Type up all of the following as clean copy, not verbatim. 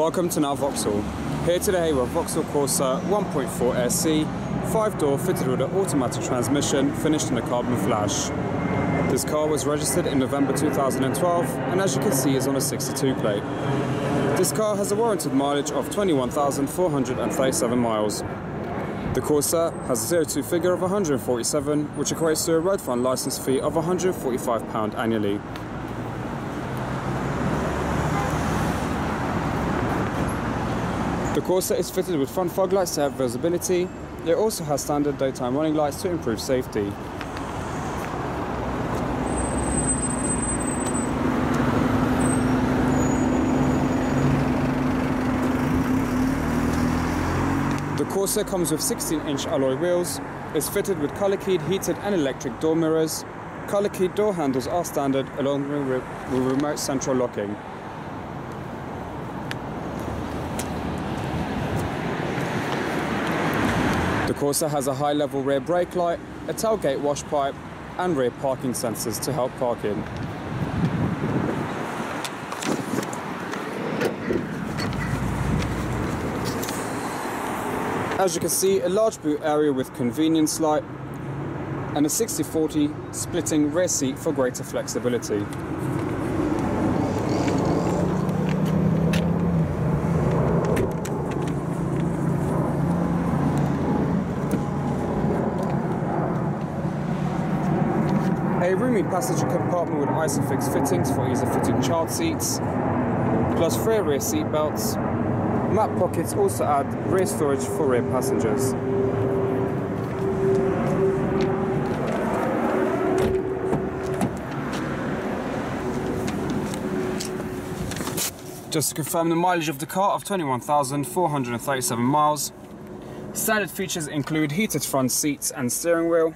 Welcome to now Vauxhall. Here today we're Vauxhall Corsa 1.4 SE, 5-door fitted with an automatic transmission finished in a carbon flash. This car was registered in November 2012 and as you can see is on a 62 plate. This car has a warranted mileage of 21,437 miles. The Corsa has a 0 to figure of 147, which equates to a road fund licence fee of £145 annually. The Corsa is fitted with front fog lights to have visibility. It also has standard daytime running lights to improve safety. The Corsa comes with 16-inch alloy wheels, is fitted with colour-keyed heated and electric door mirrors. Colour-keyed door handles are standard along with remote central locking. The Corsa has a high-level rear brake light, a tailgate wash pipe and rear parking sensors to help parking. As you can see, a large boot area with convenience light and a 60/40 splitting rear seat for greater flexibility. A roomy passenger compartment with Isofix fittings for ease of fitting child seats, plus 3 rear seat belts. Map pockets also add rear storage for rear passengers. Just to confirm the mileage of the car of 21,437 miles. Standard features include heated front seats and steering wheel.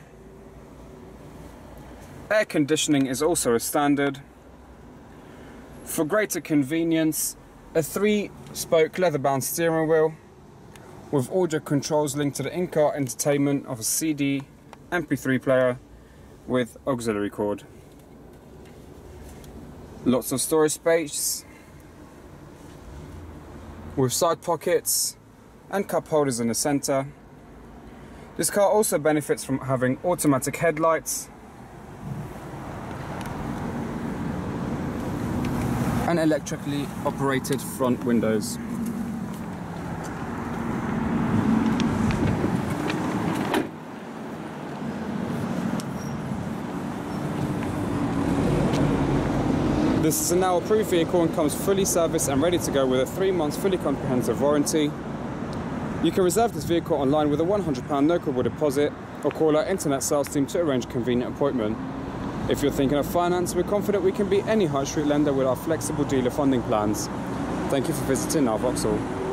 Air conditioning is also a standard. For greater convenience, a 3-spoke leather-bound steering wheel with audio controls linked to the in-car entertainment of a CD, MP3 player with auxiliary cord. Lots of storage space with side pockets and cup holders in the centre. This car also benefits from having automatic headlights and electrically operated front windows. This is a now approved vehicle and comes fully serviced and ready to go with a 3-month fully comprehensive warranty. You can reserve this vehicle online with a £100 no-call deposit or call our internet sales team to arrange a convenient appointment. If you're thinking of finance, we're confident we can beat any high street lender with our flexible dealer funding plans. Thank you for visiting our Vauxhall.